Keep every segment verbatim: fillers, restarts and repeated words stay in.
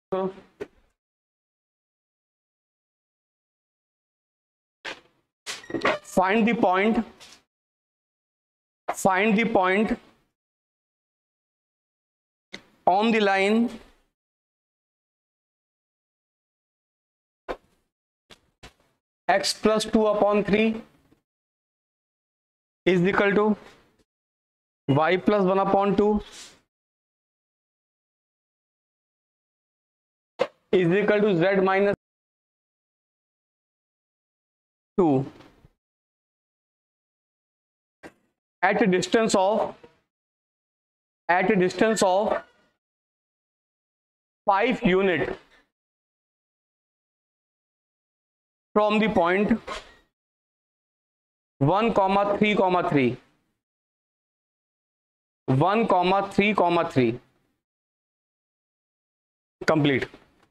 तो find the point find the point on the line x plus two upon three is equal to y plus one upon two is equal to z minus two at a distance of at a distance of five unit from the point one comma three comma three one comma three comma three complete.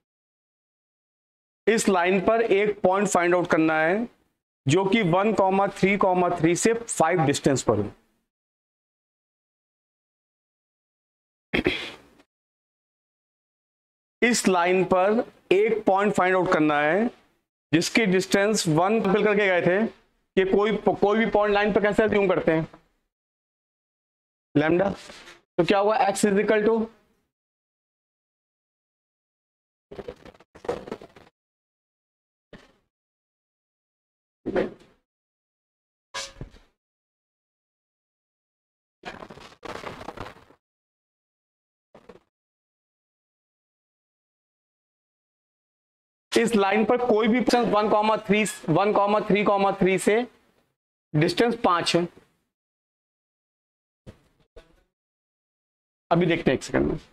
इस line पर एक point find out करना है जो कि one comma three comma three से five distance पर हो। इस लाइन पर एक पॉइंट फाइंड आउट करना है जिसकी डिस्टेंस वन फिल करके गए थे कि कोई कोई भी पॉइंट लाइन पर कैसे अज्यूम करते हैं लैम्डा। तो क्या हुआ एक्स इज इक्वल टू इस लाइन पर कोई भी distance one comma three one comma three comma three से डिस्टेंस पांच है। अभी देखते हैं एक सेकंड में।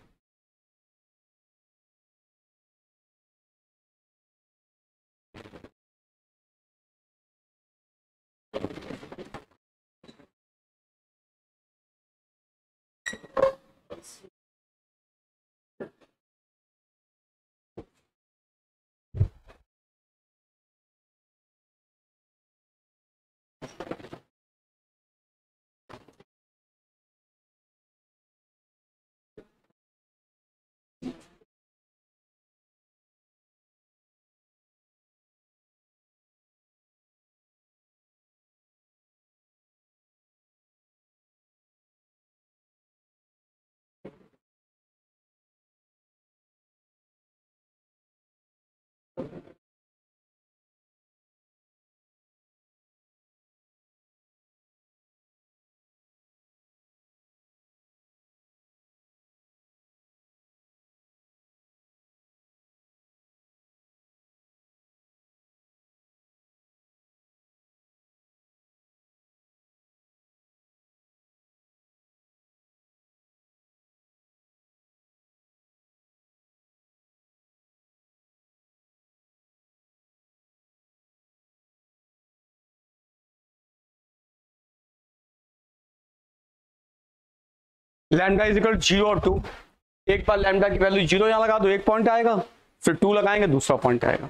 लैम्डा इज इक्वल जीरो और टू। एक बार लैम्डा की वैल्यू जीरो यहां लगा दो एक पॉइंट आएगा, फिर टू लगाएंगे दूसरा पॉइंट आएगा।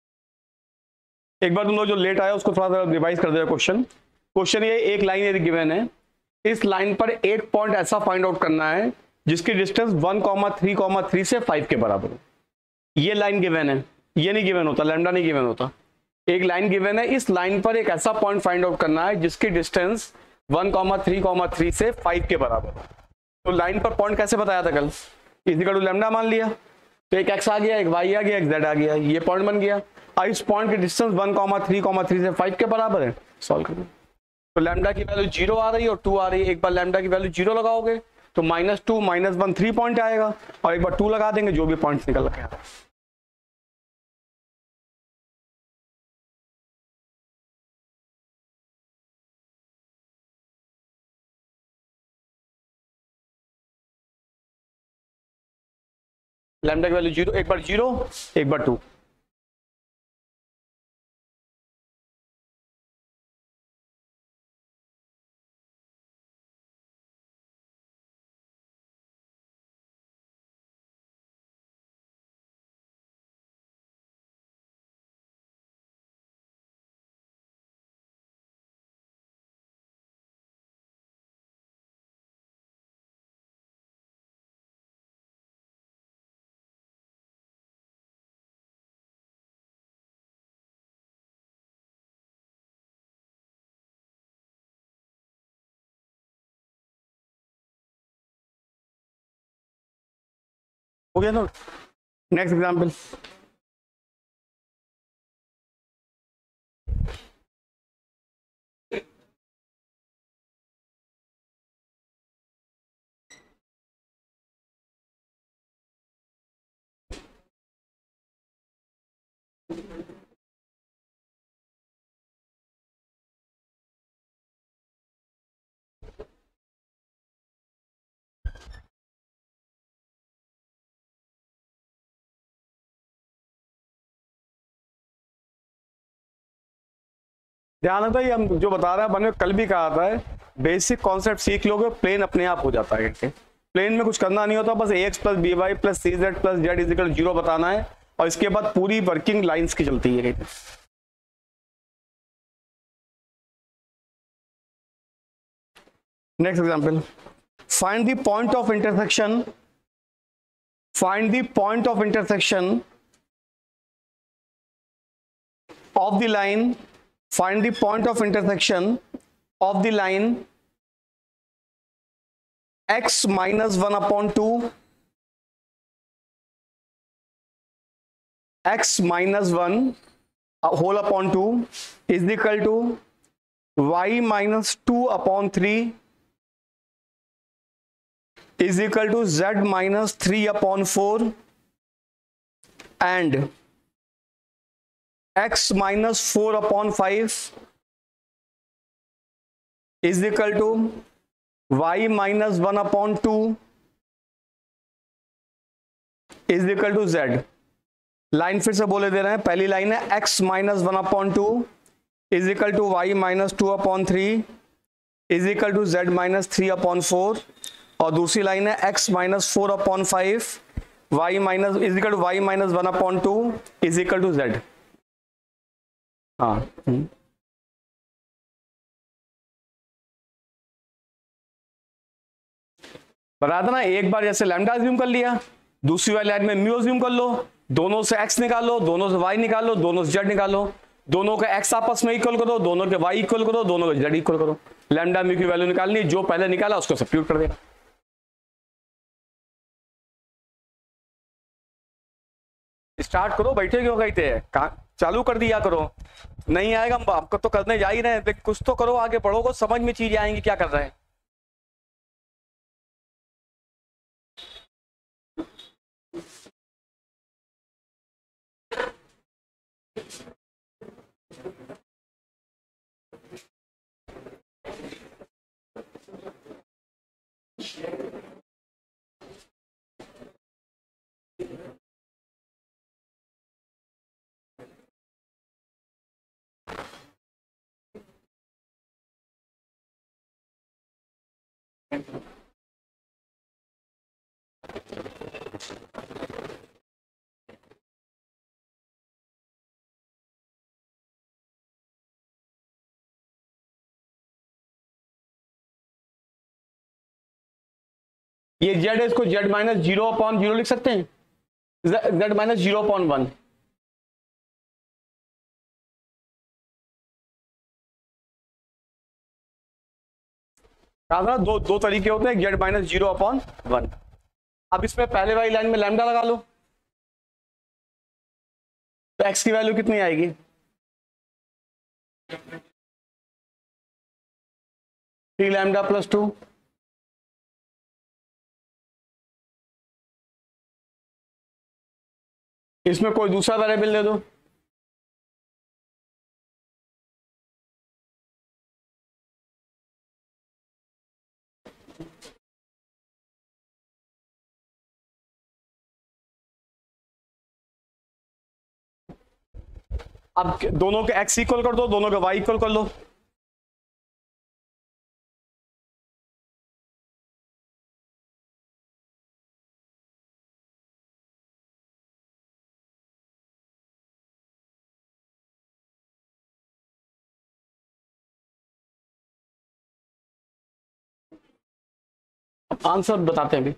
एक बार तुम लोग जो लेट आया उसको थोड़ा सा रिवाइज कर दो। क्वेश्चन क्वेश्चन ये एक लाइन यदि गिवन है, इस लाइन पर एक पॉइंट ऐसा फाइंड आउट करना है जिसकी distance one comma three comma three से फाइव के बराबर हो। ये लाइन गिवन है, ये नहीं गिवन होता, लैम्डा नहीं गिवन होता। एक लाइन गिवन है, इस लाइन पर एक ऐसा पॉइंट फाइंड आउट करना है जिसकी distance one comma three comma three से फाइव के बराबर हो। तो लाइन पर पॉइंट कैसे बताया था कल, इक्वल टू लैम्डा मान लिया, तो एक एक्स आ गया, एक वाई आ गया, एक जेड आ गया, ये पॉइंट बन गया। अब इस पॉइंट की distance one comma three comma three से फाइव के बराबर है, सॉल्व करो। तो लैम्डा की वैल्यू जीरो आ रही है और टू आ रही है। एक बार लैम्डा की वैल्यू जीरो लगाओगे तो minus two minus one three point आएगा, और एक बार टू लगा देंगे जो भी पॉइंट निकल के आता है। लैम्डा की वैल्यू जीरो, एक बार जीरो एक बार टू। हो गया ना। नेक्स्ट एग्जाम्पल, ध्यान रखना, ये हम जो बता रहे हैं मैंने कल भी कहा था, बेसिक कॉन्सेप्ट सीख लोगे प्लेन अपने आप हो जाता है। प्लेन में कुछ करना नहीं होता, बस A x plus B y plus C z plus z is equal zero बताना है और इसके बाद पूरी वर्किंग लाइंस की चलती है। Next example, find the point of intersection find the point of intersection of the line find the point of intersection of the line x minus one upon two x minus one whole upon two is equal to y minus two upon three is equal to z minus three upon four and x minus four upon five is equal to y minus one upon two is equal to z। Line फिर से बोले दे रहे हैं, पहली line है x minus one upon two is equal to Y minus two upon three is equal to z minus three upon four, और दूसरी line है x minus four upon five y minus is equal to Y minus one upon two is equal to z. हाँ, बता देना, एक बार जैसे lambda assume कर लिया, दूसरी वाली लाइन में म्यू अज्यूम कर लो, दोनों से x निकालो, दोनों से y निकालो, दोनों से z निकालो, दोनों के x आपस में इक्वल करो, दोनों के y इक्वल करो, दोनों के z इक्वल करो, लैम्डा म्यू की वैल्यू निकालनी, जो पहले निकाला उसको सब्स्टिट्यूट कर देना। स्टार्ट करो, बैठे क्यों गए थे, चालू कर दिया करो। नहीं आएगा हम आपको तो करने जा ही रहे हैं, कुछ तो करो, आगे बढ़ोगे समझ में चीजें आएंगी क्या कर रहे हैं। ये जेड है, इसको z minus zero upon zero लिख सकते हैं, z minus zero upon one. दो दो तरीके होते हैं, z minus zero upon one. अब इसमें पहले वाली लाइन में लैम्डा लगा लो, तो एक्स की वैल्यू कितनी आएगी, थ्री लैम्डा प्लस टू, इसमें कोई दूसरा वेरिएबल दे दो, अब दोनों के x इक्वल कर दो, दोनों के y इक्वल कर लो। आंसर बताते हैं अभी।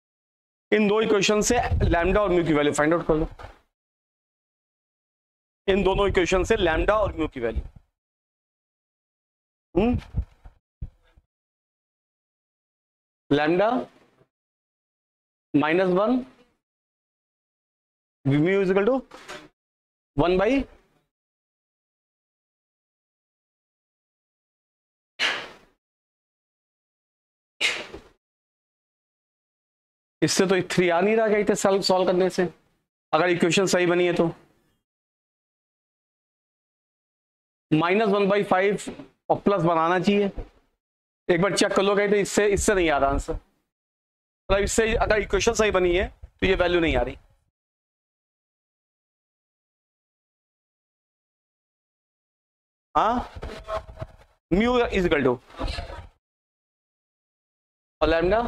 इन दो इक्वेशन से लैम्डा और म्यू की वैल्यू फाइंड आउट कर लो। इन दोनों इक्वेशन से लैम्डा और म्यू की value. Hmm lambda minus one mu is equal to one by इससे तो थ्री आ नहीं रहा क्या इतने सॉल्व सॉल्व करने से, अगर इक्वेशन सही बनी है तो। माइनस वन बाई फाइव और प्लस बनाना चाहिए, एक बार चेक कर लो, कहते इससे इससे नहीं आ रहा आंसर, मतलब इससे अगर इक्वेशन सही बनी है तो ये वैल्यू नहीं आ रही। हाँ म्यू इज इक्वल टू और लैम्डा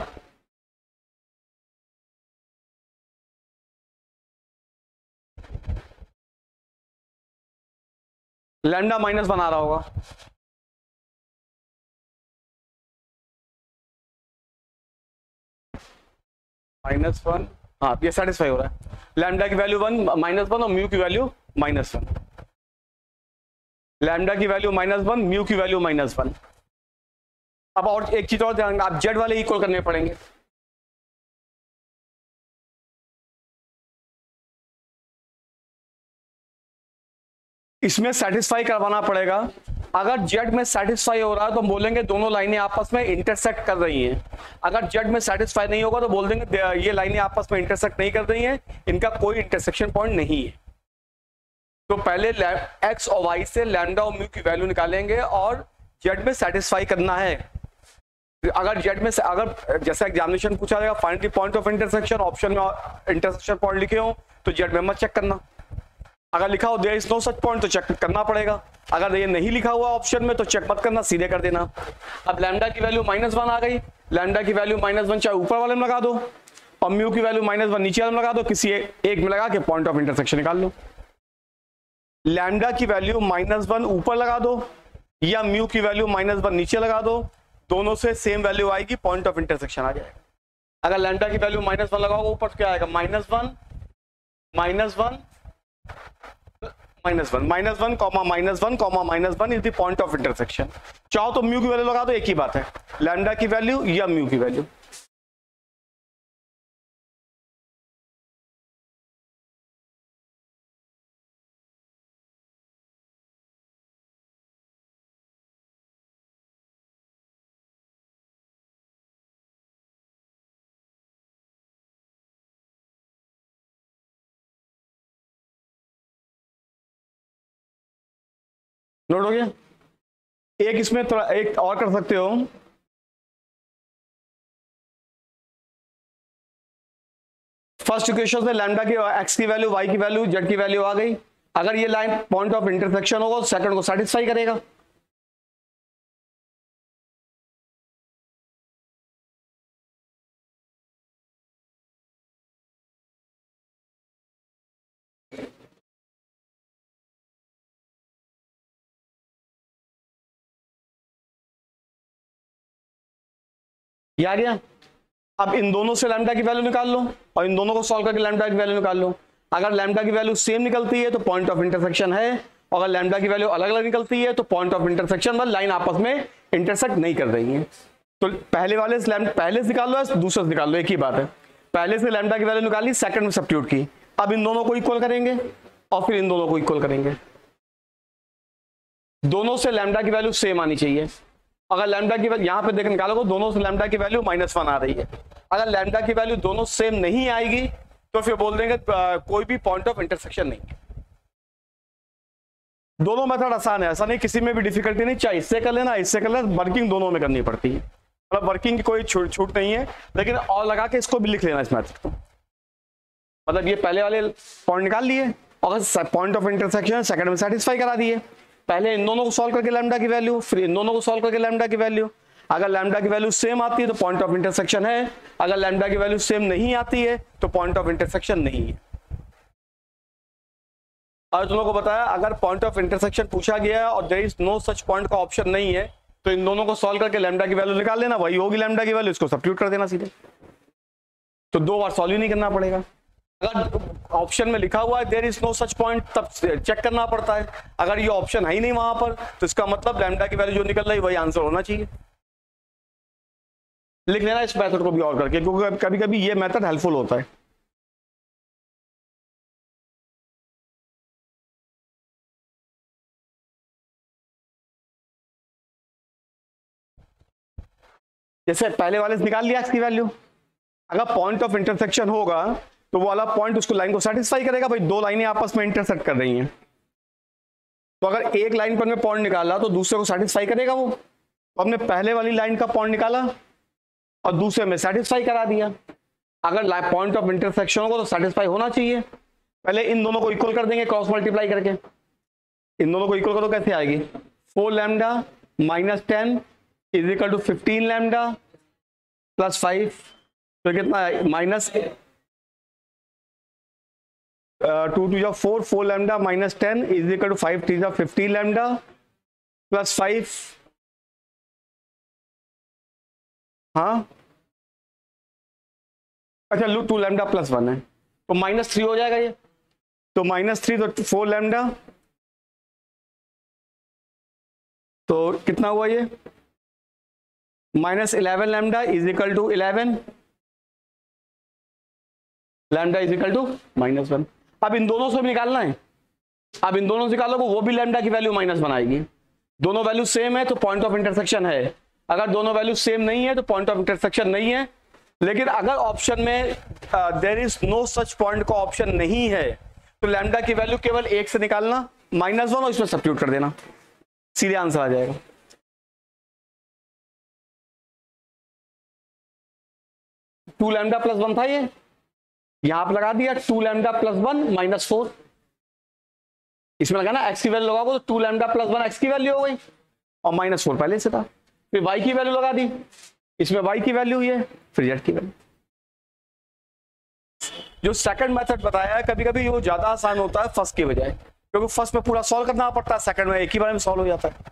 लैम्डा माइनस वन आ रहा होगा, माइनस वन, हाँ ये सेटिस्फाई हो रहा है। लैम्डा की वैल्यू वन माइनस वन और म्यू की वैल्यू माइनस वन, लैम्डा की वैल्यू माइनस वन म्यू की वैल्यू माइनस वन। अब और एक चीज और ध्यान, आप जेड वाले इक्वल करने पड़ेंगे। इसमें सेटिस्फाई करवाना पड़ेगा, अगर जेड में सेटिस्फाई हो रहा है तो हम बोलेंगे दोनों लाइनें आपस में इंटरसेक्ट कर रही हैं। अगर जेड में सेटिस्फाई नहीं होगा तो बोल देंगे ये लाइनें आपस में इंटरसेक्ट नहीं कर रही हैं, इनका कोई इंटरसेक्शन पॉइंट नहीं है। तो पहले एक्स और वाई से लैम्डा और म्यू की वैल्यू निकालेंगे और जेड में सेटिस्फाई करना है। अगर जेड में अगर जैसा एग्जामिनेशन पूछा जाएगा find the point of intersection, option में इंटरसेक्शन पॉइंट लिखे हो तो जेड में मत चेक करना, अगर लिखा हो there is no such point तो चेक करना पड़ेगा, अगर ये नहीं लिखा हुआ ऑप्शन में तो चेक मत करना, सीधे कर देना। अब लैम्डा की वैल्यू माइनस वन आ गई, लैम्डा की वैल्यू माइनस वन चाहे ऊपर वाले में लगा दो और म्यू की वैल्यू माइनस वन नीचे वाले में लगा दो, किसी एक में लगा के पॉइंट ऑफ इंटरसेक्शन निकाल लो। लैम्डा की वैल्यू माइनस वन ऊपर लगा दो या म्यू की वैल्यू माइनस वन नीचे लगा दो, दोनों से सेम वैल्यू आएगी, पॉइंट ऑफ इंटरसेक्शन आ जाएगा। अगर लैम्डा की वैल्यू माइनस वन लगाओगे ऊपर क्या आएगा, minus one minus one minus one minus one comma minus one comma minus one is the point of intersection. चाहो तो म्यू की वैल्यू लगा दो, एक ही बात है, लैम्डा की वैल्यू या म्यू की वैल्यू। नोट हो गया। एक इसमें थोड़ा एक और कर सकते हो, फर्स्ट इक्वेशन से लैम्डा की एक्स की वैल्यू वाई की वैल्यू जेड की वैल्यू आ गई, अगर ये लाइन पॉइंट ऑफ इंटरसेक्शन होगा तो सेकंड को सेटिस्फाई करेगा। ये आ गया। अब इन दोनों से लैम्डा की वैल्यू निकाल लो और इन दोनों को सॉल्व करके लैम्डा की वैल्यू निकाल लो। अगर लैम्डा की वैल्यू सेम निकलती है तो पॉइंट ऑफ इंटरसेक्शन है, और अगर लैम्डा की वैल्यू अलग अलग निकलती है तो पॉइंट ऑफ इंटरसेक्शन पर लाइन आपस में इंटरसेक्ट नहीं कर रही है। तो पहले वाले से पहले से निकाल लो या दूसरे से निकाल लो, एक ही बात है। पहले से लैम्डा की वैल्यू निकाली, सेकंड में सब्स्टिट्यूट की, अब इन दोनों को इक्वल करेंगे और फिर इन दोनों को इक्वल करेंगे। दोनों से लैम्डा की वैल्यू सेम आनी चाहिए। अगर लैम्डा की वैल्यू यहां पे देख निकालोगे दोनों से लैम्डा की वैल्यू माइनस वन आ रही है, अगर लैम्डा की वैल्यू दोनों सेम नहीं आएगी तो फिर बोल देंगे कोई भी पॉइंट ऑफ इंटरसेक्शन नहीं है। दोनों मेथड आसान है, ऐसा नहीं किसी में भी डिफिकल्टी नहीं, चाहे इससे कर लेना इससे कर लेना, वर्किंग दोनों में करनी पड़ती है, मतलब वर्किंग की कोई छूट छूट नहीं है, लेकिन और लगा के इसको भी लिख लेना इस मैथड को। मतलब ये पहले वाले पॉइंट निकाल लिए और पॉइंट ऑफ इंटरसेक्शन सेकंड में सेटिस्फाई करा दिए, पहले इन दोनों को सॉल्व करके लैम्डा की वैल्यू, फिर इन दोनों को सॉल्व करके लैम्डा की वैल्यू। अगर लैम्डा की वैल्यू सेम आती है तो पॉइंट ऑफ इंटरसेक्शन है, अगर लैम्डा की वैल्यू सेम नहीं आती है तो पॉइंट ऑफ इंटरसेक्शन नहीं है। और तुम लोगों को बताया अगर पॉइंट ऑफ इंटरसेक्शन पूछा गया है और there is no such point का ऑप्शन नहीं है तो इन दोनों को सॉल्व करके लैम्डा की वैल्यू निकाल लेना, वही होगी लैम्डा की वैल्यू, इसको सब्स्टिट्यूट कर देना सीधे, तो दो बार सॉल्व ही नहीं करना पड़ेगा। अगर ऑप्शन में लिखा हुआ है there is no such point, तब चेक करना पड़ता है। अगर ये ऑप्शन है ही नहीं वहां पर, तो इसका मतलब लैम्डा की वैल्यू जो निकल रही वही आंसर होना चाहिए। लिख लेना इस मेथड को भी और करके, क्योंकि कभी कभी ये मेथड हेल्पफुल होता है। जैसे पहले वाले से निकाल लिया एक्स की वैल्यू, अगर पॉइंट ऑफ इंटरसेक्शन होगा तो वो वाला पॉइंट उसको लाइन को सेटिस्फाई करेगा। भाई दो लाइनें आपस में इंटरसेक्ट कर रही हैं, तो अगर एक लाइन पर में पॉइंट निकाला तो दूसरे को सेटिस्फाई करेगा वो। तो हमने पहले वाली लाइन का पॉइंट निकाला और दूसरे में सेटिस्फाई करा दिया। अगर पॉइंट ऑफ इंटरसेक्शन होगा तो सेटिस्फाई होना चाहिए। पहले इन दोनों को इक्वल कर देंगे क्रॉस मल्टीप्लाई करके। इन दोनों को इक्वल करो, कैसे आएगी? Four lambda minus ten is equal to fifteen lambda plus five, तो कितना है? माइनस टू टू जा four, four lambda minus ten is equal to five three जा फिफ्टीन लैम्डा प्लस फाइव। हाँ अच्छा, लू टू लैम्डा प्लस वन है तो माइनस थ्री हो जाएगा ये, तो माइनस थ्री तो फोर लैम्डा, तो कितना हुआ ये? Minus eleven lambda is equal to eleven lambda is equal to minus one. अब इन दोनों से भी निकालना है। अब इन दोनों से निकालोगे वो भी लैम्डा की वैल्यू माइनस बनाएगी। दोनों वैल्यू सेम है तो पॉइंट ऑफ इंटरसेक्शन है। अगर दोनों वैल्यू सेम नहीं है तो पॉइंट ऑफ इंटरसेक्शन नहीं है। लेकिन अगर ऑप्शन में there is no such point का ऑप्शन नहीं है तो लैम्डा की वैल्यू केवल एक से निकालना, माइनस वन, और इसमें सब्स्टिट्यूट कर देना, सीधे आंसर आ जाएगा। टू लैम्डा प्लस वन था ये, यहां पर लगा दिया two lambda plus one minus four. इसमें लगाना एक्स की वैल्यू लगाओगे तो two lambda plus one x की वैल्यू हो गई और माइनस फोर पहले से था। फिर वाई की वैल्यू लगा दी, इसमें वाई की वैल्यू हुई है, फिर जेड की वैल्यू। जो सेकंड मेथड बताया है कभी कभी वो ज्यादा आसान होता है फर्स्ट के बजाय, क्योंकि फर्स्ट में पूरा सॉल्व करना पड़ता है, सेकंड में एक ही बार में सॉल्व हो जाता है।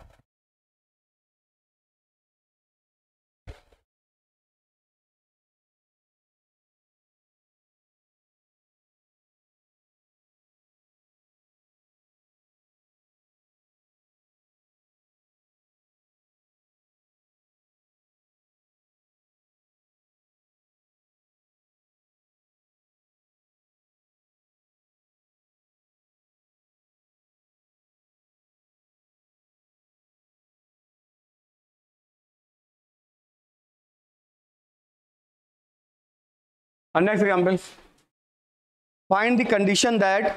And next example, find the condition that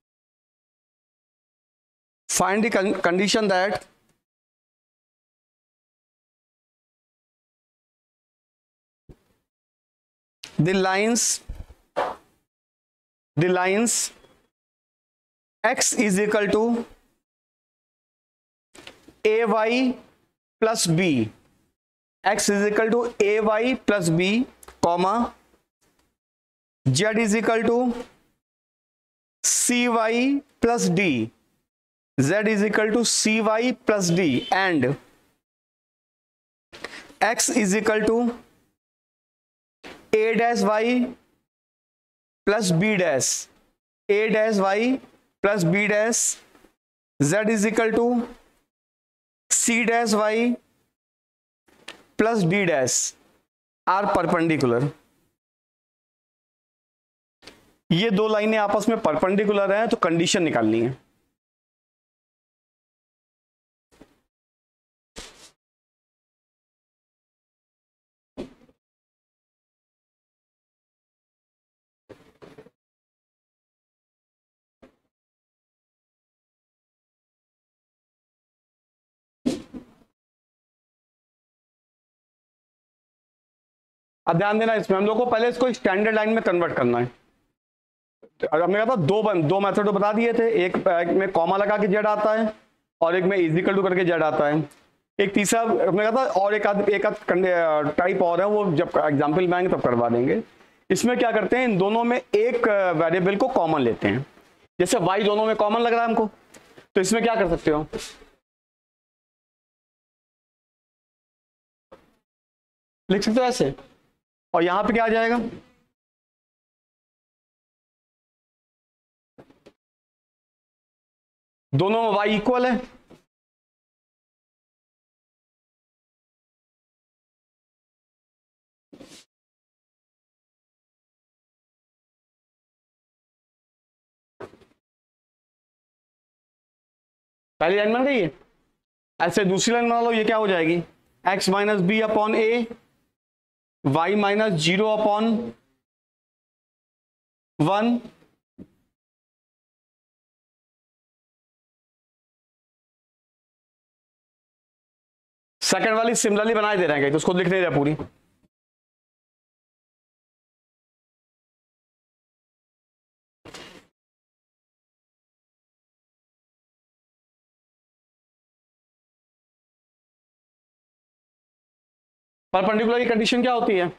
find the con condition that the lines the lines x is equal to ay plus b, x is equal to ay plus b, comma z is equal to cy plus d, z is equal to cy plus d, and x is equal to a dash y plus b dash, a dash y plus b dash, z is equal to c dash y plus d dash are perpendicular। ये दो लाइनें आपस में perpendicular हैं तो condition निकालनी है। अब ध्यान देना, इसमें हम लोग को पहले इसको स्टैंडर्ड लाइन में कन्वर्ट करना है। हमने कहा था दो बन, दो मेथड बता दिए थे, एक, एक में कॉमा लगा के जेड आता है और एक में इज इक्वल टू करके जेड आता है। एक तीसरा हमने कहा था और एक आध एक आध टाइप और है, वो जब एग्जाम्पल में आएंगे तब करवा देंगे। इसमें क्या करते हैं, इन दोनों में एक वेरिएबल को कॉमन लेते हैं। जैसे वाई दोनों में कॉमन लग रहा है हमको, तो इसमें क्या कर सकते हो, लिख सकते हो ऐसे, और यहां पे क्या आ जाएगा, दोनों में y इक्वल है, पहली लाइन बन गई है। ऐसे दूसरी लाइन बना लो, ये क्या हो जाएगी, x minus B upon a, y minus zero upon one, second वाली सिमिलरली बनाए दे रहे हैं तो उसको लिख नहीं रहा पूरी। परपेंडिकुलर की कंडीशन क्या होती है,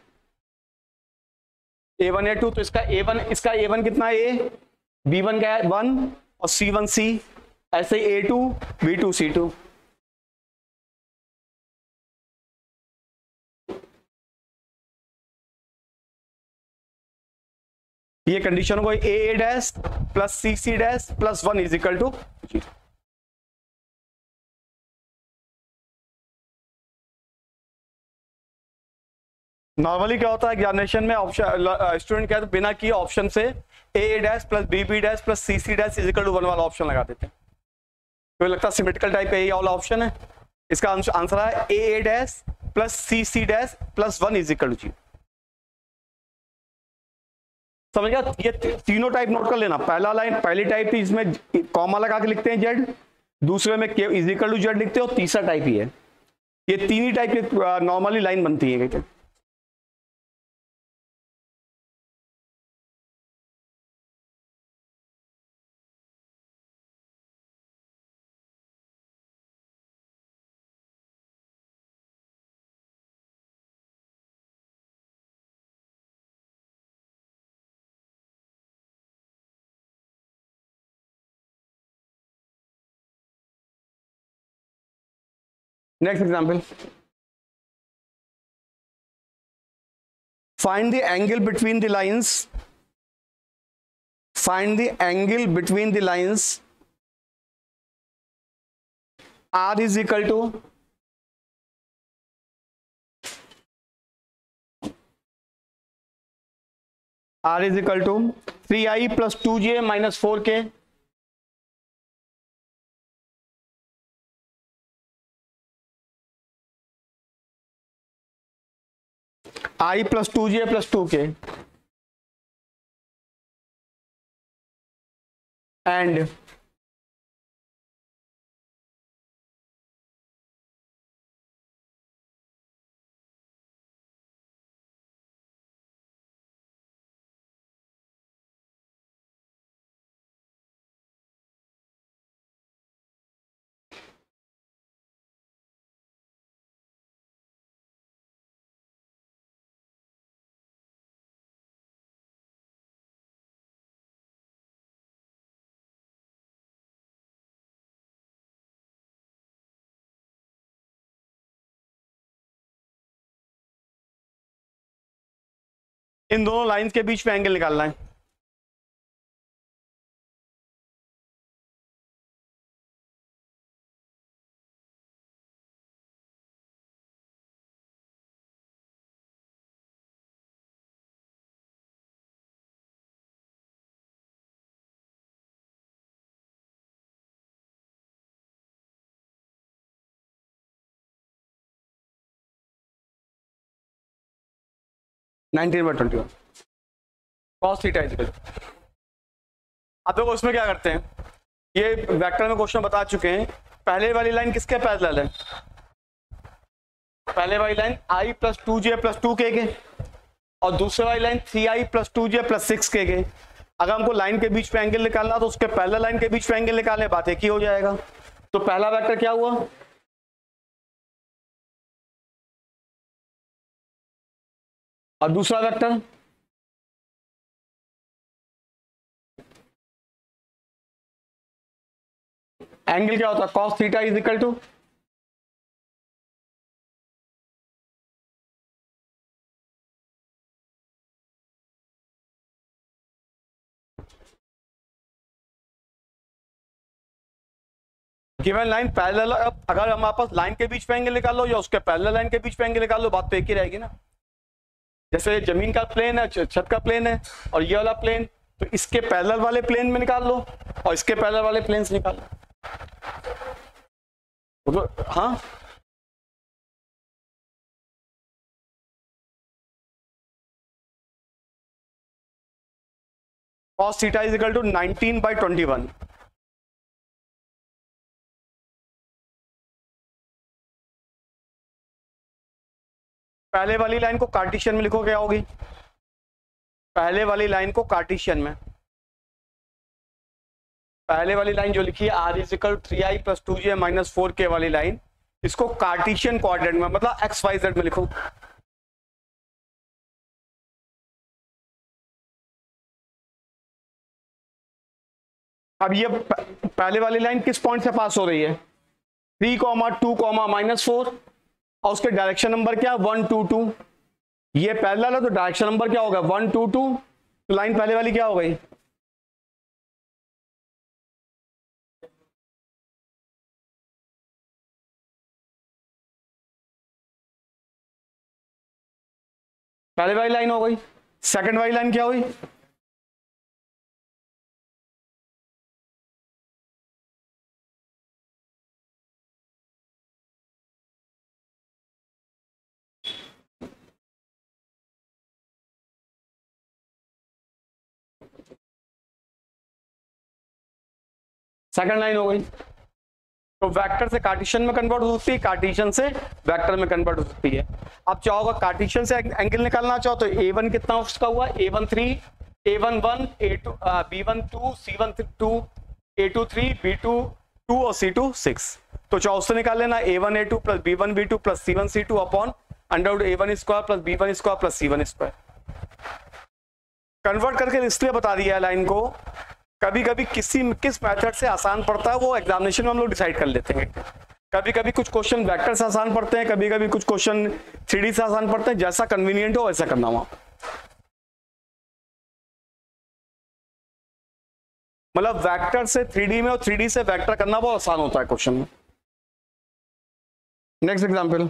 ए वन ए टू, तो इसका ए वन इसका ए वन कितना है, ए, बी वन क्या है वन, और सी वन सी, ऐसे a two b two c two. ये कंडीशन को a a dash plus c c dash plus one is equal to zero. Normally क्या होता है एग्जामिनेशन में, ऑप्शन स्टूडेंट क्या है तो बिना किए ऑप्शन से a dash plus b b dash plus c c dash is equal to one वाला ऑप्शन लगा देते हैं, तो लगता है सिमेट्रिकल टाइप का ये वाला ऑप्शन है। इसका आंसर है a a dash plus c c dash plus one is equal to zero. समझ गया, ये तीनों टाइप नोट कर लेना। पहला लाइन पहली टाइप थी इसमें कॉमा लगा के लिखते हैं जेड, दूसरे में इज इक्वल टू जेड लिखते हो, तीसरा टाइप ही है। ये तीन ही टाइप की नॉर्मली लाइन बनती है कहते हैं। Next example. Find the angle between the lines. Find the angle between the lines. R is equal to R is equal to three i plus two j minus four k, i plus two j plus two k, and इन दोनों lines के बीच में angle निकालना है। Nineteen by twenty one cos theta is equal. अब देखो उसमें क्या करते हैं, ये वेक्टर में क्वेश्चन बता चुके हैं। पहले वाली लाइन किसके पैरेलल है, पहले वाली line i plus two j plus two k के, और दूसरे वाली line three i plus two j plus six k के। अगर हमको लाइन के बीच में एंगल निकालना तो उसके पैरेलल लाइन के बीच में एंगल निकालने, बात एक ही हो जाएगा। तो पहला वेक्टर क्या हुआ, और दूसरा वेक्टर एंगल क्या होता है, cos theta is equal to given line parallel, अगर हमारे पास लाइन के बीच में एंगल निकालो या उसके पैरेलल लाइन के बीच में एंगल निकालो, बात तो एक ही रहेगी ना। जैसे जमीन का प्लेन है, छत का प्लेन है और ये वाला प्लेन, तो इसके पैरेलल वाले प्लेन में निकाल लो और इसके पैरेलल वाले प्लेन से निकाल लो। तो हाँ, cos theta is equal to nineteen by twenty one. पहले वाली लाइन को कार्टेशियन में लिखो, क्या होगी? पहले वाली लाइन को कार्टेशियन में, पहले वाली लाइन जो लिखी है r is equal three i plus two j minus four k वाली लाइन, इसको कार्टेशियन कोऑर्डिनेट में मतलब एक्स वाई जेड में लिखो। अब ये पहले वाली लाइन किस पॉइंट से पास हो रही है? Three comma two comma minus four, और उसके डायरेक्शन नंबर क्या? One two two. ये पैरेलल है तो डायरेक्शन नंबर क्या होगा? One two two. तो लाइन पहले वाली क्या हो गई? पहले वाली लाइन हो गई। सेकंड वाली लाइन क्या हुई? सेकंड लाइन हो गई। तो वेक्टर से कार्टेशियन में कन्वर्ट हो सकती है, कार्टेशियन से वेक्टर में कन्वर्ट हो सकती है। अब चाहोगे कार्टेशियन से एंगल निकालना चाहो तो ए वन कितना उसका हुआ? A one three, a one one, a two b one two, c one two, a two three, b two two और सी टू सिक्स। तो चाहो उससे निकाल लेना a one a two plus b one b two plus c one c two upon under a one square plus b one square plus c one square. Convert करके इसलिए बता दिया है लाइन को, कभी कभी किसी किस मेथड से आसान पड़ता है वो एग्जामिनेशन में हम लोग डिसाइड कर लेते हैं। कभी कभी कुछ क्वेश्चन वेक्टर से आसान पड़ते हैं, कभी कभी कुछ क्वेश्चन थ्री डी से आसान पड़ते हैं, जैसा कन्वीनियंट हो वैसा करना हुआ। मतलब वेक्टर से थ्री डी में और थ्री डी से वेक्टर करना बहुत आसान होता है क्वेश्चन में। Next example,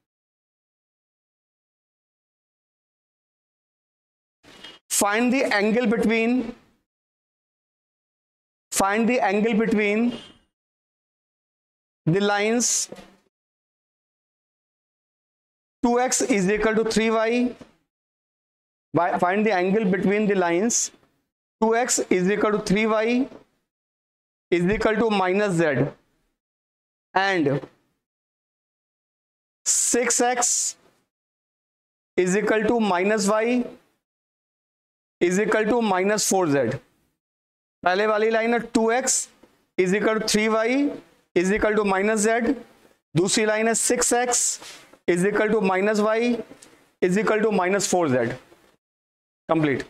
find the angle between find the angle between the lines two x is equal to three y. Find the angle between the lines two x is equal to three y is equal to minus z and six x is equal to minus y is equal to minus four z. पहले वाली line है two x is equal to three y is equal to minus z, दूसरी line है six x is equal to minus y is equal to minus four z. Complete.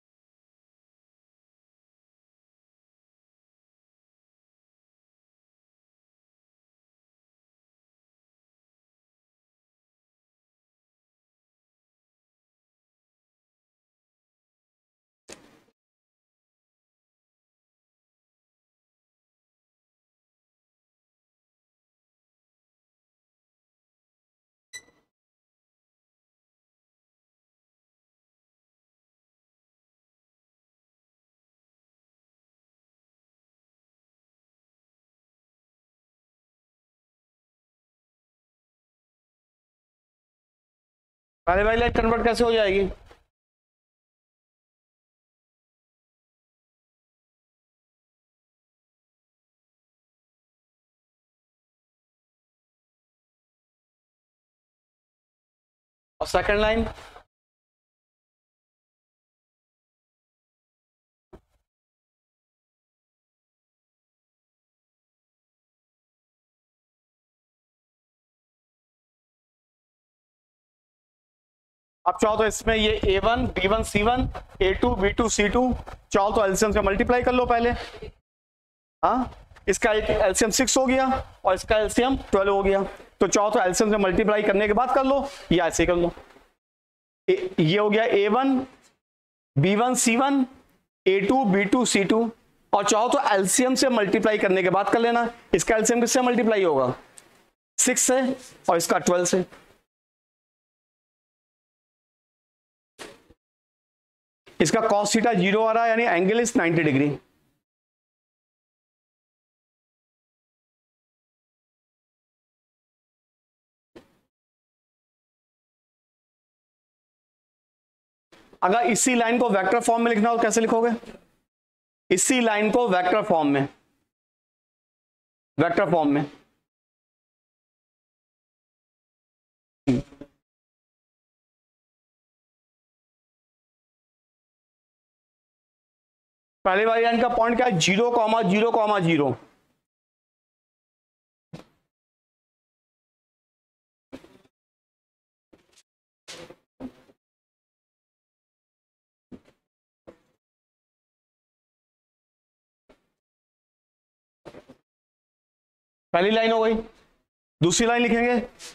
पहले वाली line convert कैसे हो जाएगी? और सेकंड लाइन अब चाहो तो इसमें ये a one B one C one a two b two c two, चाहो तो एलसीएम से मल्टीप्लाई कर लो पहले। हाँ, इसका एलसीएम सिक्स हो गया और इसका एलसीएम ट्वेल्व हो गया, तो चाहो तो एलसीएम से मल्टीप्लाई करने के बाद कर लो या ऐसे कर लो। ए, ये हो गया a one B one C one a two b two c two, और चाहो तो एलसीएम से मल्टीप्लाई करने के बाद कर लेना। इसका एलसीएम किससे मल्टीप्लाई होगा? सिक्स से, और इसका ट्वेल्व से। इसका कॉस थीटा जीरो आ रहा है, यानी एंगल इज नाइंटी डिग्री। अगर इसी लाइन को वेक्टर फॉर्म में लिखना हो कैसे लिखोगे? इसी लाइन को वेक्टर फॉर्म में, वेक्टर फॉर्म में पहले वाली लाइन का पॉइंट क्या है? Zero comma zero comma zero. पहली लाइन हो गई। दूसरी लाइन लिखेंगे,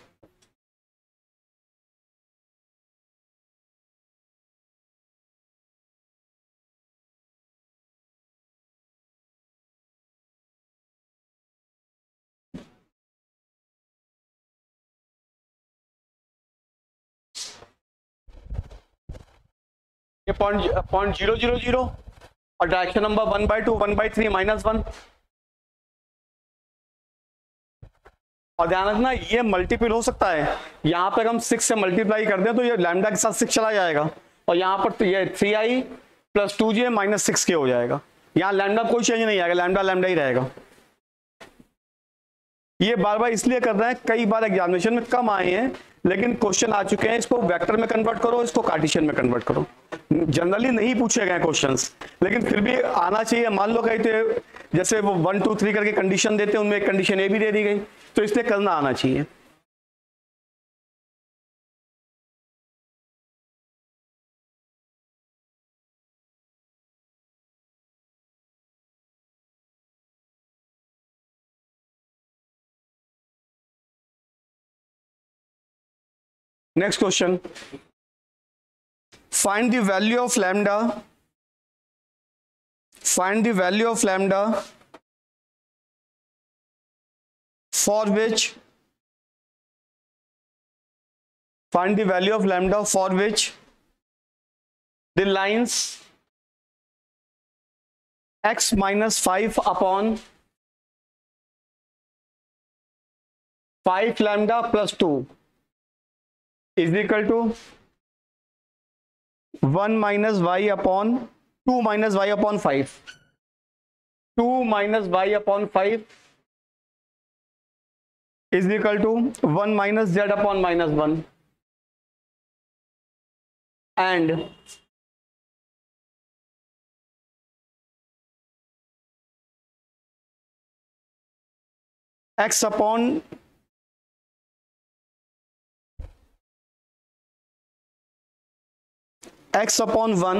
ये point point zero zero zero और direction number one by two, one by three, minus one. और ध्यान रखना ये मल्टीपल हो सकता है। यहां पर हम सिक्स से मल्टीप्लाई कर दें तो ये लैम्डा के साथ सिक्स चला जाएगा, और यहां पर तो ये three i plus two j minus six k हो जाएगा। यहां लैम्डा कोई चेंज नहीं आएगा, लैम्डा लैम्डा ही रहेगा। ये बार बार इसलिए कर रहे हैं, कई बार एग्जामिनेशन में कम आए हैं, लेकिन क्वेश्चन आ चुके हैं। इसको वेक्टर में कन्वर्ट करो, इसको कार्टेशियन में कन्वर्ट करो। जनरली नहीं पूछे गए क्वेश्चंस, लेकिन फिर भी आना चाहिए। मान लो कहीं तो जैसे वो वन टू थ्री करके कंडीशन देते हैं, उनमें एक कंडीशन ए भी दे दी गई, तो इसलिए करना आना चाहिए। Next question, find the value of lambda, find the value of lambda for which, find the value of lambda for which the lines x minus five upon five lambda plus two is equal to one minus Y upon two minus Y upon five, two minus Y upon five is equal to one minus z upon minus one, and x upon x upon one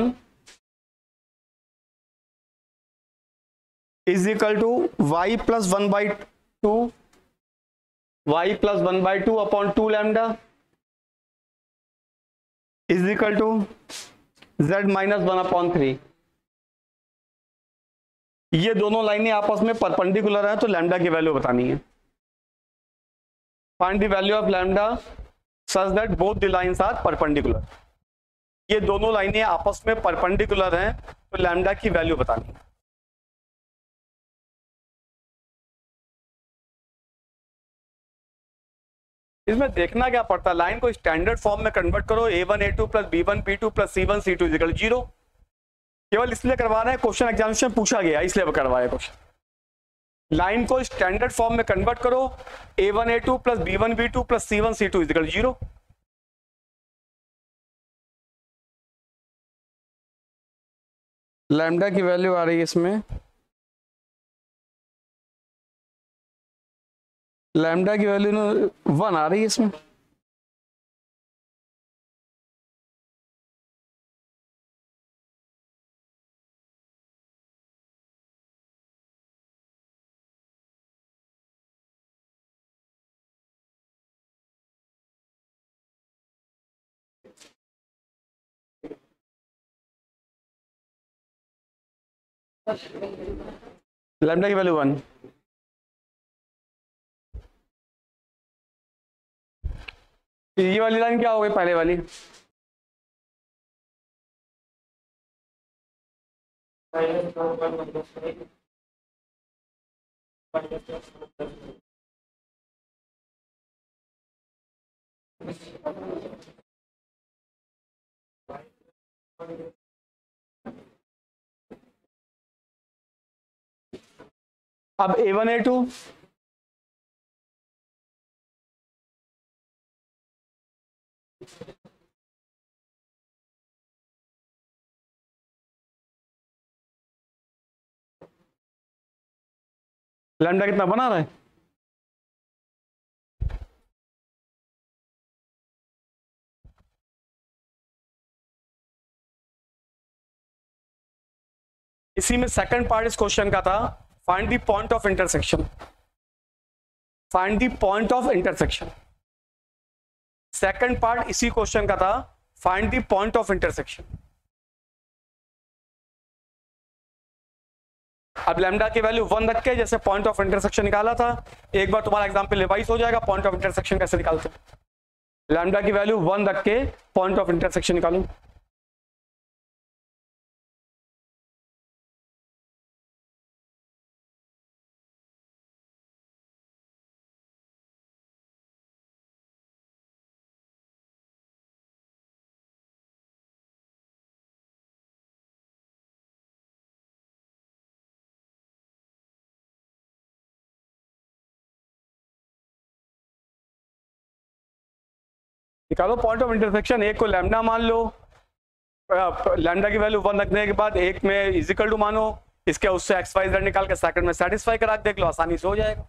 is equal to y plus one by two, y plus one by two upon two lambda is equal to z minus one upon three. ये दोनों लाइनें आपस में perpendicular हैं, तो lambda की value बतानी है। Find the value of lambda such that both the lines are perpendicular. ये दोनों लाइनें आपस में परपेंडिकुलर हैं, तो लैम्डा की वैल्यू बतानी है। इसमें देखना क्या पड़ता है, लाइन को स्टैंडर्ड फॉर्म में कन्वर्ट करो, a one a two plus b one p two plus c one c two equal zero. केवल इसलिए करवा रहे हैं, क्वेश्चन एग्जामिनेशन पूछा गया इसलिए करवाया क्वेश्चन। लाइन को स्टैंडर्ड फॉर्म में कन्वर्ट करो, a one a two plus b one b two plus c one c two equal zero. Lambda की वैल्यू आ रही है इसमें, लैम्डा की वैल्यू वन आ रही है इसमें। लैम्डा की वैल्यू वन। ये वाली लाइन क्या हो गई पहले वाली? अब a one a two lambda कितना बना रहा है? इसी में सेकंड पार्ट इस क्वेश्चन का था, find the point of intersection. Find the point of intersection, second part इसी क्वेश्चन का था, find the point of intersection. अब लैम्डा की वैल्यू वन रख के जैसे पॉइंट ऑफ इंटरसेक्शन निकाला था, एक बार तुम्हारा एग्जांपल रिवाइज हो जाएगा। पॉइंट ऑफ इंटरसेक्शन कैसे निकालते हैं? लैम्डा की वैल्यू वन रख के पॉइंट ऑफ इंटरसेक्शन निकालो। निकालो पॉइंट ऑफ इंटरसेक्शन। एक को लैम्डा मान लो, लैम्डा की वैल्यू वन रखने के बाद एक में इजिकल टू मानो, इसके उससे एक्स वाई जेड निकाल के सेकंड में सेटिस्फाई करा देख लो, आसानी से हो जाएगा।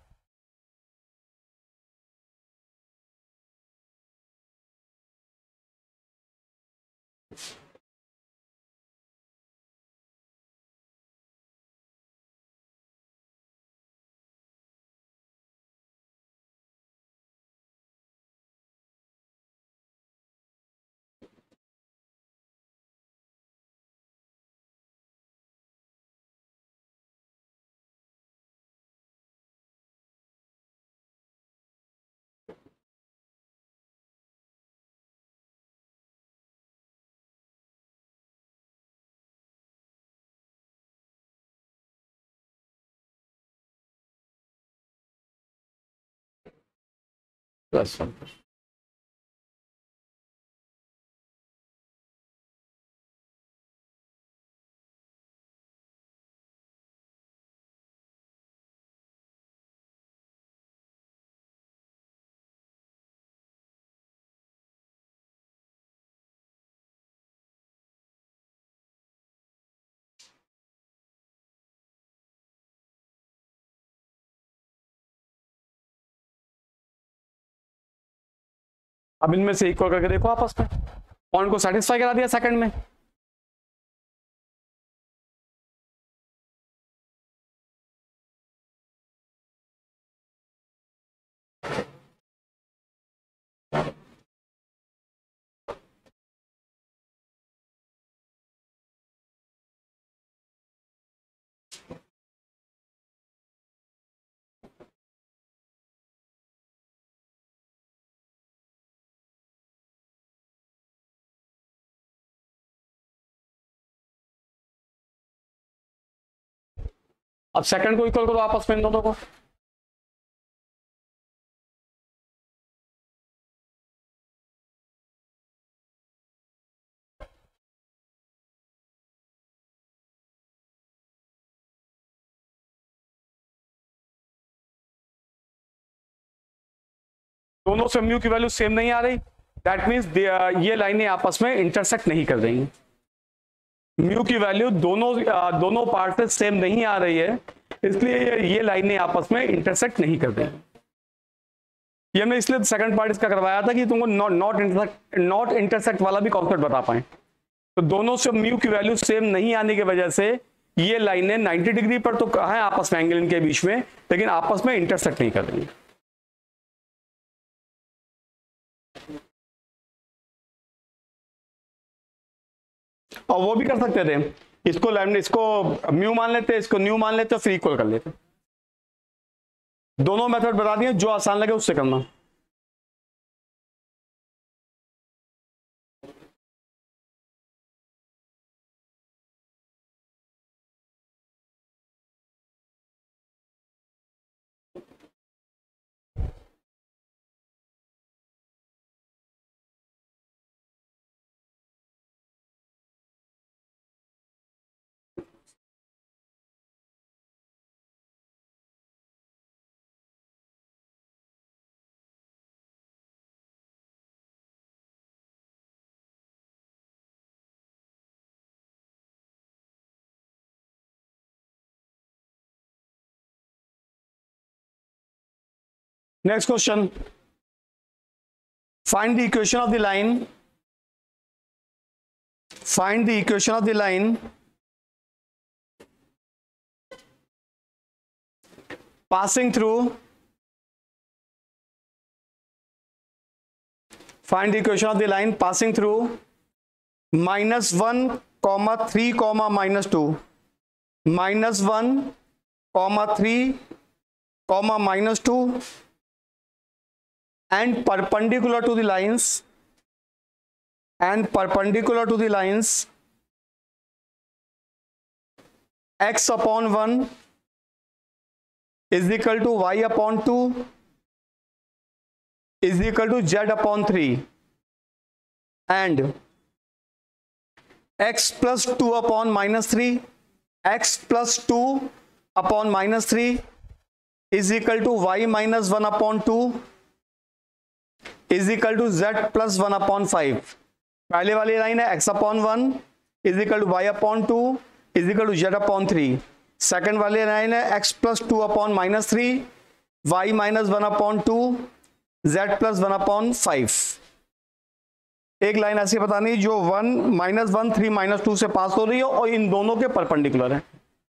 Plus one. अब इनमें से इक्वल करके देखो आपस में, पॉइंट को सेटिस्फाई करा दिया सेकंड में। अब सेकंड को इक्वल करो आपस में इन दोनों को। दोनों से म्यू की वैल्यू सेम नहीं आ रही, दैट मींस ये लाइनें आपस में इंटरसेक्ट नहीं कर रही हैं। म्यू की वैल्यू दोनों दोनों पार्ट से सेम नहीं आ रही है, इसलिए ये लाइनें आपस में इंटरसेक्ट नहीं कर रही। ये मैं इसलिए सेकंड पार्ट इसका करवाया था कि तुमको not not intersect not intersect वाला भी कॉन्सेप्ट बता पाए। तो दोनों से म्यू की वैल्यू सेम नहीं आने की वजह से ये लाइनें नाइंटी डिग्री पर तो है आपस में एंगल इनके बीच में, लेकिन आपस में इंटरसेक्ट नहीं कर रही। और वो भी कर सकते थे, इसको लैम्डा, इसको म्यू मान लेते, इसको न्यू मान लेते, फिर इक्वल कर लेते। दोनों मेथड बता दिए, जो आसान लगे उससे करना। Next question. Find the equation of the line. Find the equation of the line passing through. Find the equation of the line passing through minus one comma three comma minus two, minus one comma three comma minus two, and perpendicular to the lines, and perpendicular to the lines x upon one is equal to y upon two is equal to z upon three, and x plus two upon minus three, x plus two upon minus three is equal to y minus one upon two is equal to z plus one upon five. पहले वाली line है x upon one is equal to y upon two is equal to z upon three. Second वाली line है x plus two upon minus three, y minus one upon two, z plus one upon five. एक लाइन ऐसी बतानी जो one minus one three minus two से pass हो रही है और इन दोनों के परपेंडिकुलर है।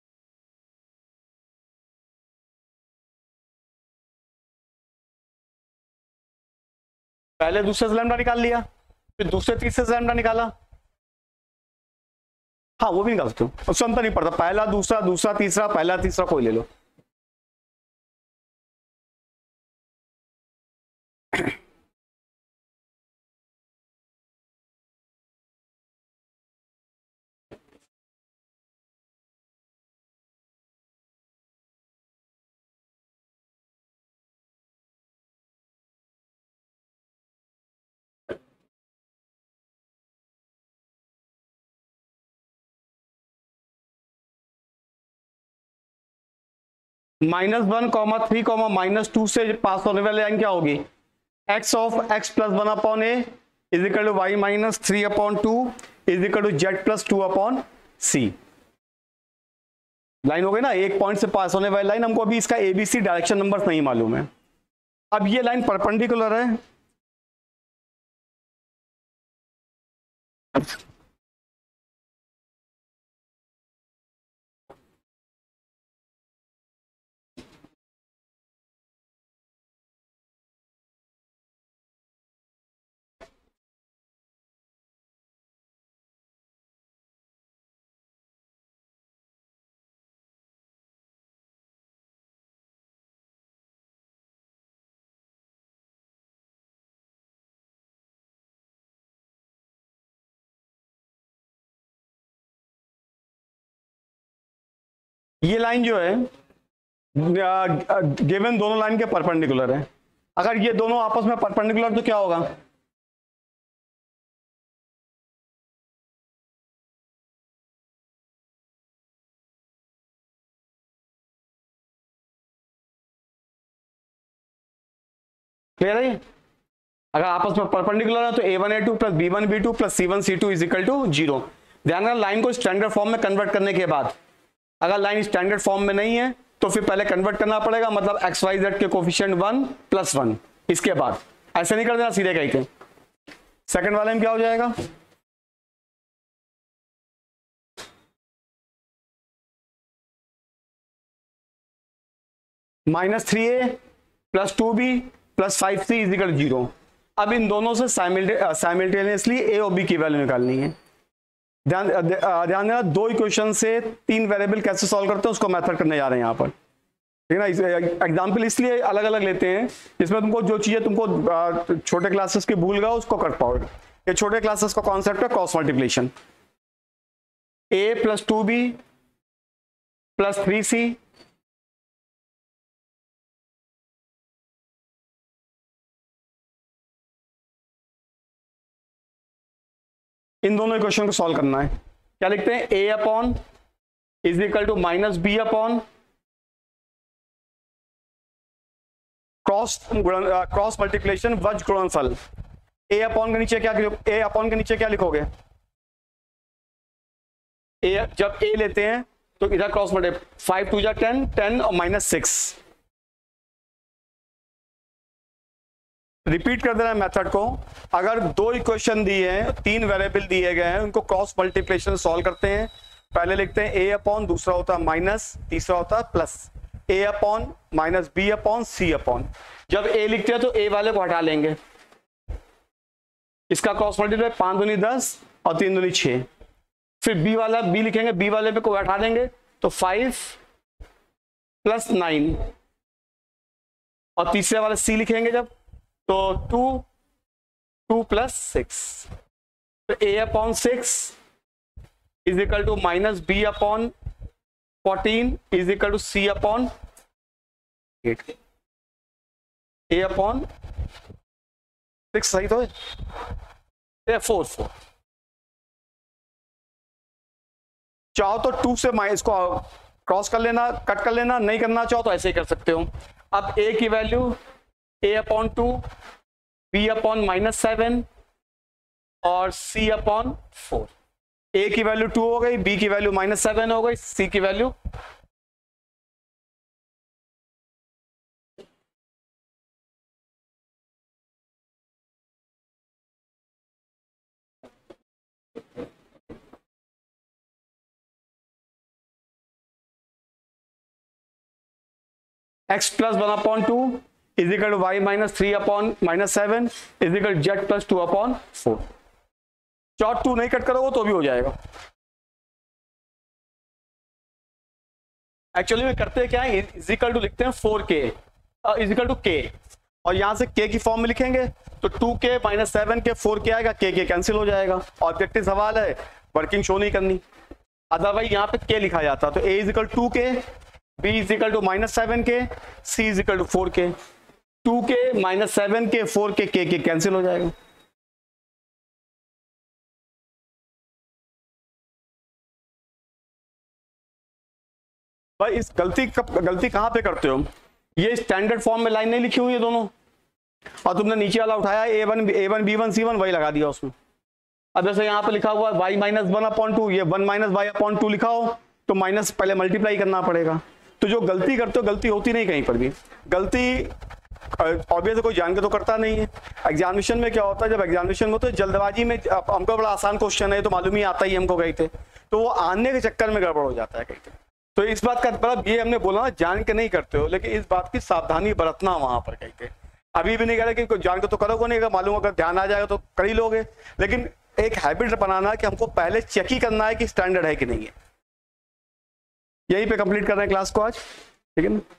पहले दूसरे से लैम्डा निकाल लिया, फिर दूसरे तीसरे से लैम्डा निकाला। हाँ वो भी निकाल सकते हो, उससे अंतर नहीं पड़ता, पहला दूसरा दूसरा तीसरा पहला तीसरा कोई ले लो। Minus one comma three comma minus two से पास होने वाली लाइन क्या होगी? X of x plus one upon a is equal to Y minus three upon two is equal to z plus two upon c. Line हो गई ना, एक point से पास होने वाली लाइन। हमको अभी इसका एबीसी डायरेक्शन नंबर नहीं मालूम है। अब ये लाइन परपेंडिकुलर है, ये लाइन जो है गिवन दोनों लाइन के परपेंडिकुलर है। अगर ये दोनों आपस में परपेंडिकुलर तो क्या होगा? क्लियर है? अगर आपस में परपेंडिकुलर है तो a one a two plus b one b two plus c one c two is equal to zero. ध्यान रखना, लाइन को स्टैंडर्ड फॉर्म में कन्वर्ट करने के बाद अगर लाइन स्टैंडर्ड फॉर्म में नहीं है तो फिर पहले कन्वर्ट करना पड़ेगा, मतलब एक्स वाई जेड के कोफिशिएंट वन प्लस वन। इसके बाद ऐसे नहीं कर देना, सीधे कहीं थे। सेकंड वाले में क्या हो जाएगा? Minus three a plus two b plus five c is equal zero. अब इन दोनों से साइमल्टेनियसली ए और बी की वैल्यू निकालनी है। ध्यान ध्यान देना, दो इक्वेशन से तीन वेरिएबल कैसे सॉल्व करते हैं उसको मेथड करने जा रहे हैं यहाँ पर, ठीक है ना। एग्जाम्पल इसलिए अलग अलग लेते हैं जिसमें तुमको जो चीजें तुमको छोटे क्लासेस के भूल गए उसको कर पाओगे। ये छोटे क्लासेस का कॉन्सेप्ट है cross multiplication. A plus two b plus three c इन दोनों इक्वेशन को सॉल्व करना है। क्या लिखते हैं, a upon is equal to minus B upon cross cross multiplication वज गुणनफल। ए अपॉन के नीचे क्या ए अपॉन के नीचे क्या लिखोगे, ए जब ए लेते हैं तो इधर क्रॉस मल्टीप्लाई, फाइव टू जा टेन, टेन और माइनस सिक्स। रिपीट कर देना मेथड को। अगर दो इक्वेशन दिए हैं, तीन वेरिएबल दिए गए हैं, उनको क्रॉस मल्टीप्लिकेशन सॉल्व करते हैं। पहले लिखते हैं ए अपॉन, दूसरा होता है माइनस, तीसरा होता है plus. A upon minus B upon c upon. जब ए लिखते हैं तो ए वाले को हटा लेंगे, इसका क्रॉस मल्टीप्लाई, पांच दूनी दस और तीन दूनी छह। फिर बी वाला बी लिखेंगे, बी वाले पे को हटा देंगे तो फाइव प्लस नाइन, और तीसरे वाले सी लिखेंगे जब तो टू, टू प्लस सिक्स। तो A upon six is equal to minus B upon fourteen is equal to C upon eight. A upon six सही तो है, फोर फोर। चाहो तो टू से माइनस को क्रॉस कर लेना, कट कर लेना, नहीं करना चाहो तो ऐसे ही कर सकते हो। अब ए की value A upon two, B upon minus seven और सी अपॉन फोर। ए की वैल्यू टू हो गई, बी की वैल्यू माइनस सेवन हो गई, सी की value X plus one upon two is equal to Y minus three upon minus seven is equal Z plus two upon four. चौथ two नहीं cut करोगे तो भी हो जाएगा। एक्चुअली में करते हैं क्या है, इज इक्वल टू लिखते हैं फोर के इज इक्वल टू के, और यहां से के की फॉर्म में लिखेंगे तो to K minus seven K four के आएगा, के के कैंसिल हो जाएगा। ऑब्जेक्टिव सवाल है, वर्किंग शो नहीं करनी। अदरवाइज यहाँ पे के लिखा जाता तो A is equal to K, B is equal to minus seven K, C is equal to four K. Two K minus seven K four K K के कैंसिल हो जाएगा। भाई इस गलती गलती कहां पे करते हो, ये स्टैंडर्ड फॉर्म में लाइन नहीं लिखी हुई है दोनों, और तुमने नीचे वाला उठाया A one A one B one C one वही लगा दिया उसमें। अब जैसे यहाँ पे लिखा हुआ है Y minus one upon two, ये one minus Y upon two लिखा हो तो माइनस पहले मल्टीप्लाई करना पड़ेगा। तो जो गलती करते हो गलती होती नहीं कहीं पर भी, गलती ऑब्वियस कोई जान के तो करता नहीं है। एग्जामिनेशन में क्या होता है, जब एग्जामिनेशन में तो जल्दबाजी में हमको बड़ा आसान क्वेश्चन है तो मालूम ही आता ही हमको कहीं थे, तो वो आने के चक्कर में गड़बड़ हो जाता है कहीं थे। तो इस बात का मतलब ये हमने बोला ना, जान के नहीं करते हो, लेकिन इस बात की सावधानी बरतना वहां पर कहीं थे। अभी भी नहीं कह रहे कि जान के तो करोगे नहीं, अगर मालूम अगर ध्यान आ जाएगा तो कर ही लोगे, लेकिन एक हैबिट बनाना है कि हमको पहले चेक ही करना है कि स्टैंडर्ड है कि नहीं है। यहीं पे कंप्लीट कर रहे हैं क्लास को आज, ठीक है ना।